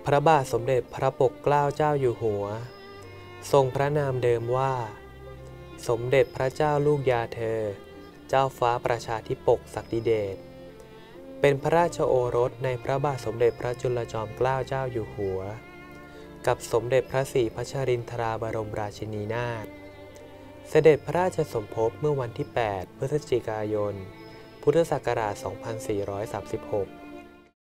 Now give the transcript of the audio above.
พระบาทสมเด็จพระปกเกล้าเจ้าอยู่หัวทรงพระนามเดิมว่าสมเด็จพระเจ้าลูกยาเธอเจ้าฟ้าประชาธิปกศักดิเดชเป็นพระราชโอรสในพระบาทสมเด็จพระจุลจอมเกล้าเจ้าอยู่หัวกับสมเด็จพระศรีพัชรินทราบรมราชินีนาถเสด็จพระราชสมภพเมื่อวันที่ 8 พฤศจิกายน พุทธศักราช 2436